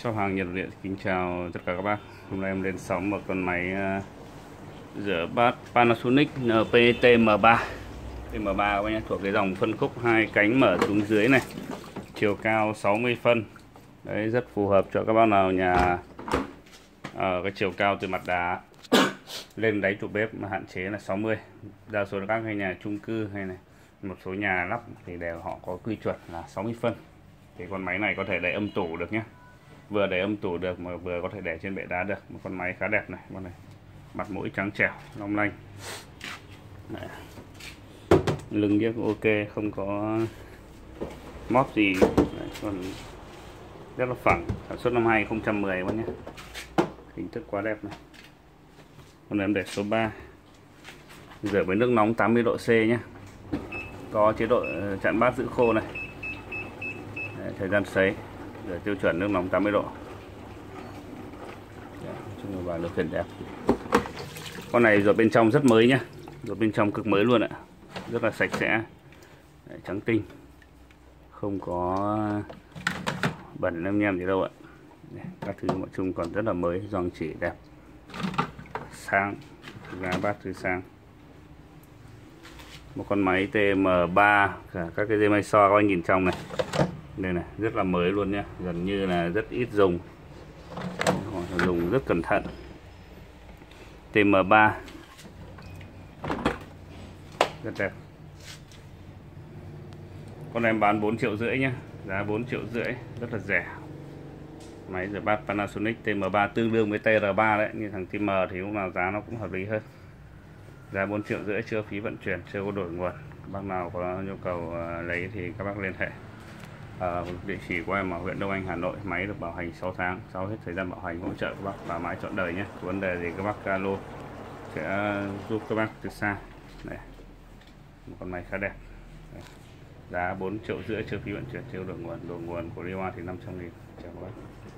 Shop hàng nhiệt điện kính chào tất cả các bác. Hôm nay em lên sóng một con máy rửa bát Panasonic NP-TM3. TM3 các bác nhé, thuộc cái dòng phân khúc hai cánh mở xuống dưới này, chiều cao 60 phân. Đấy, rất phù hợp cho các bác nào nhà ở cái chiều cao từ mặt đá lên đáy trụ bếp mà hạn chế là 60. Đa số các cái nhà chung cư hay này một số nhà lắp thì đều họ có quy chuẩn là 60 phân. Thì con máy này có thể để âm tủ được nhé, vừa để âm tủ được mà vừa có thể để trên bệ đá được. Một con máy khá đẹp này, con này mặt mũi trắng trẻo long lanh. Đấy. Lưng chiếc ok, không có móp gì. Đấy, còn rất là phẳng, sản xuất năm 2010 các nhé, hình thức quá đẹp này. Con này em để số 3, rửa với nước nóng 80 độ C nhé, có chế độ chặn bát giữ khô này. Đấy, thời gian sấy rửa tiêu chuẩn nước nóng 80 độ. Chung là vào điều khiển đẹp. Con này rửa bên trong rất mới nhá, rửa bên trong cực mới luôn ạ, rất là sạch sẽ. Đấy, trắng tinh, không có bẩn lem nhem gì đâu ạ. Đấy, các thứ mọi chung còn rất là mới, giòn chỉ đẹp, sang, giá bát thứ sang. Một con máy TM3, cả các cái dây may so các anh nhìn trong này, đây này, rất là mới luôn nhé, gần như là rất ít dùng, dùng rất cẩn thận. TM3 rất đẹp. Con này em bán 4,5 triệu nhé, giá 4,5 triệu, rất là rẻ. Máy rửa bát Panasonic TM3 tương đương với TR3 đấy, như thằng TM thì lúc nào giá nó cũng hợp lý hơn. Giá 4,5 triệu, chưa phí vận chuyển, chưa có đổi nguồn. Các bác nào có nhu cầu lấy thì các bác liên hệ. Địa chỉ của em ở huyện Đông Anh, Hà Nội. Máy được bảo hành 6 tháng, sau hết thời gian bảo hành hỗ trợ các bác và máy trọn đời nhé. Có vấn đề gì các bác alo sẽ giúp các bác từ xa. Đây, một con máy khá đẹp. Đây. Giá 4,5 triệu, chưa phí vận chuyển, chưa đổi nguồn. Đồ nguồn của Liwa thì 500.000. Chào các bác.